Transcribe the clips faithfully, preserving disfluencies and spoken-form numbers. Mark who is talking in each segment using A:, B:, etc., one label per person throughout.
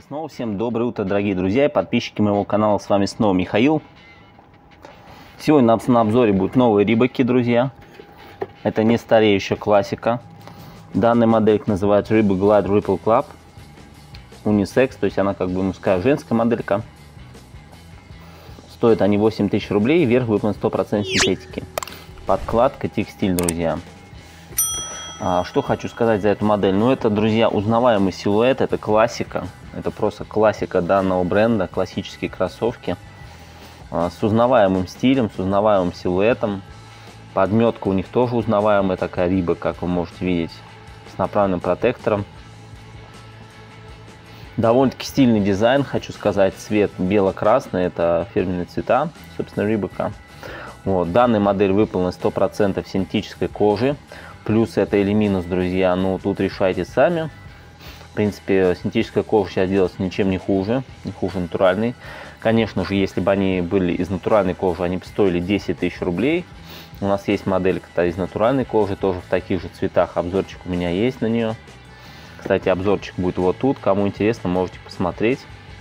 A: снова всем доброе утро, дорогие друзья и подписчики моего канала. С вами снова Михаил. Сегодня у нас на обзоре будут новые рибаки, друзья. Это не стареющая классика. Данная моделька называется Reebok Glide Ripple Club Unisex, то есть она как бы мужская, женская моделька. Стоят они восемь тысяч рублей, верх выполнен сто процентов синтетики. Подкладка текстиль, друзья. А, что хочу сказать за эту модель? Ну, это, друзья, узнаваемый силуэт, это классика. Это просто классика данного бренда, классические кроссовки. А, с узнаваемым стилем, с узнаваемым силуэтом. Подметка у них тоже узнаваемая, такая Reebok, как вы можете видеть, с направленным протектором. Довольно-таки стильный дизайн, хочу сказать, цвет бело-красный, это фирменные цвета, собственно, Reebok. Вот. Данная модель выполнена сто процентов синтетической кожи. Плюс это или минус, друзья, ну тут решайте сами. В принципе, синтетическая кожа сейчас делается ничем не хуже, не хуже натуральной. Конечно же, если бы они были из натуральной кожи, они бы стоили десять тысяч рублей. У нас есть моделька из натуральной кожи, тоже в таких же цветах. Обзорчик у меня есть на нее. Кстати, обзорчик будет вот тут. Кому интересно, можете посмотреть.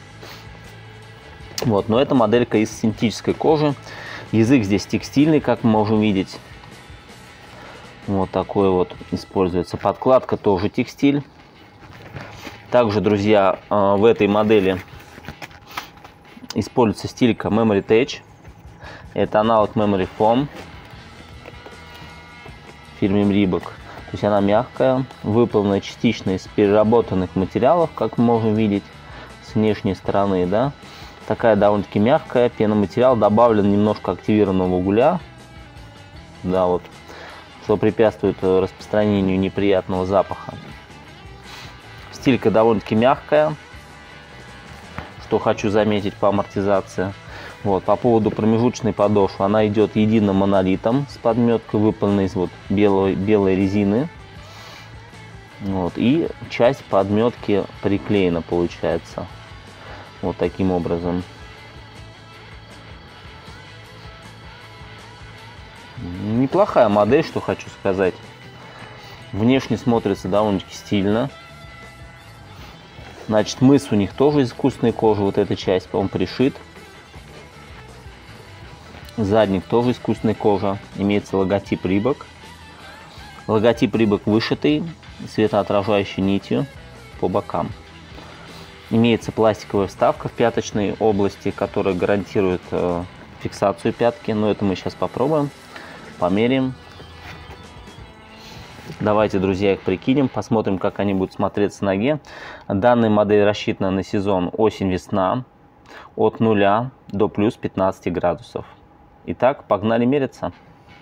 A: Вот, но эта моделька из синтетической кожи. Язык здесь текстильный, как мы можем видеть. Вот такой вот используется. Подкладка тоже текстиль. Также, друзья, в этой модели используется стилька Memory Tech. Это аналог Memory Foam фирмы Reebok. То есть она мягкая, выполнена частично из переработанных материалов, как мы можем видеть с внешней стороны, да. Такая довольно-таки мягкая, пеноматериал, добавлен немножко активированного угля, да, вот, что препятствует распространению неприятного запаха. Стилька довольно-таки мягкая, что хочу заметить по амортизации. Вот, по поводу промежуточной подошвы, она идет единым монолитом с подметкой, выполненной из вот белой, белой резины. Вот, и часть подметки приклеена, получается, вот таким образом. Неплохая модель, что хочу сказать. Внешне смотрится довольно-таки стильно. Значит, мыс у них тоже из искусственной кожи, вот эта часть, он пришит. Задник тоже искусственной кожи. Имеется логотип Reebok. Логотип Reebok вышитый светоотражающей нитью по бокам. Имеется пластиковая вставка в пяточной области, которая гарантирует э, фиксацию пятки. Но это мы сейчас попробуем, померяем. Давайте, друзья, их прикинем, посмотрим, как они будут смотреться на ноге. Данная модель рассчитана на сезон осень-весна от нуля до плюс пятнадцати градусов. Итак, погнали мериться.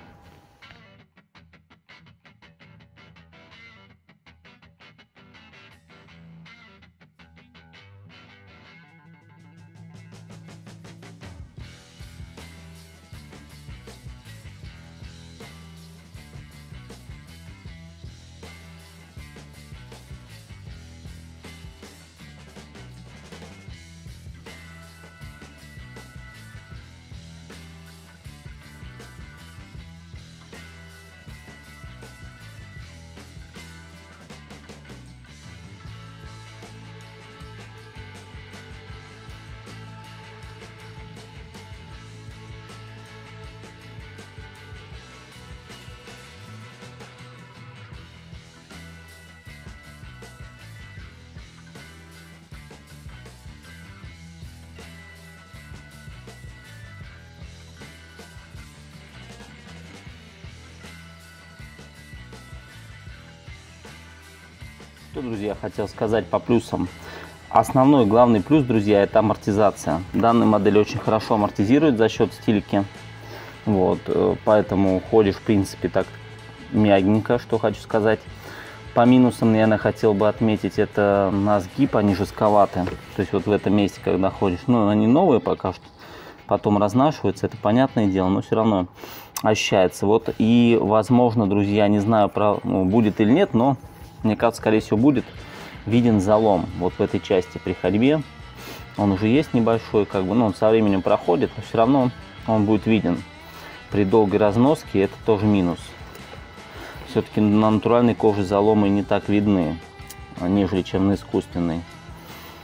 A: Что, друзья, хотел сказать по плюсам. Основной главный плюс, друзья, это амортизация. Данная модель очень хорошо амортизирует за счет стильки. Вот, поэтому ходишь, в принципе, так мягенько, что хочу сказать. По минусам, наверное, хотел бы отметить, это на сгиб, они жестковаты. То есть вот в этом месте, когда ходишь, ну, они новые пока что, потом разнашиваются, это понятное дело, но все равно ощущается. Вот, и, возможно, друзья, не знаю, про, ну, будет или нет, но мне кажется, скорее всего, будет виден залом вот в этой части при ходьбе. Он уже есть небольшой, как бы, ну, он со временем проходит, но все равно он будет виден. При долгой разноске это тоже минус. Все-таки на натуральной коже заломы не так видны, нежели чем на искусственной.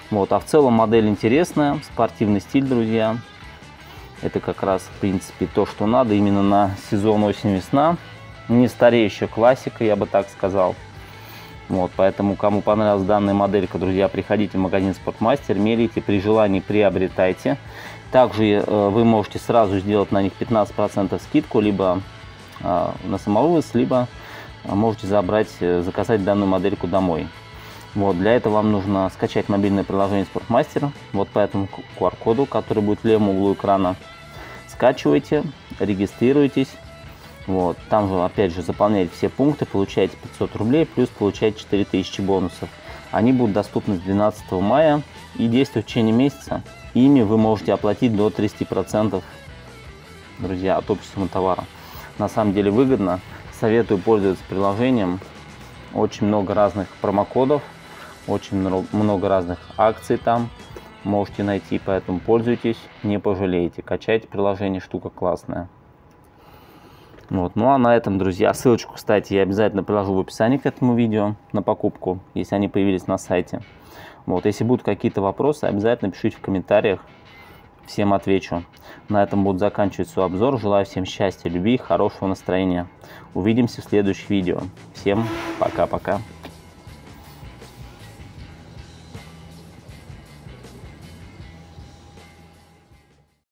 A: Вот, а в целом модель интересная, спортивный стиль, друзья. Это как раз, в принципе, то, что надо именно на сезон осень-весна. Не стареющая классика, я бы так сказал. Вот, поэтому, кому понравилась данная моделька, друзья, приходите в магазин Спортмастер, меряйте, при желании приобретайте. Также э, вы можете сразу сделать на них пятнадцать процентов скидку, либо э, на самовывоз, либо можете забрать, заказать данную модельку домой. Вот, для этого вам нужно скачать мобильное приложение Спортмастер, вот по этому ку ар коду, который будет в левом углу экрана. Скачивайте, регистрируйтесь. Вот, там же, опять же, заполняете все пункты, получаете пятьсот рублей, плюс получаете четыре тысячи бонусов. Они будут доступны с двенадцатого мая и действуют в течение месяца. Ими вы можете оплатить до тридцати процентов, друзья, от общей суммы товара. На самом деле выгодно. Советую пользоваться приложением. Очень много разных промокодов, очень много разных акций там можете найти, поэтому пользуйтесь, не пожалеете. Качайте приложение, штука классная. Вот. Ну а на этом, друзья, ссылочку, кстати, я обязательно приложу в описании к этому видео на покупку, если они появились на сайте. Вот. Если будут какие-то вопросы, обязательно пишите в комментариях, всем отвечу. На этом буду заканчивать свой обзор. Желаю всем счастья, любви, хорошего настроения. Увидимся в следующих видео. Всем пока-пока.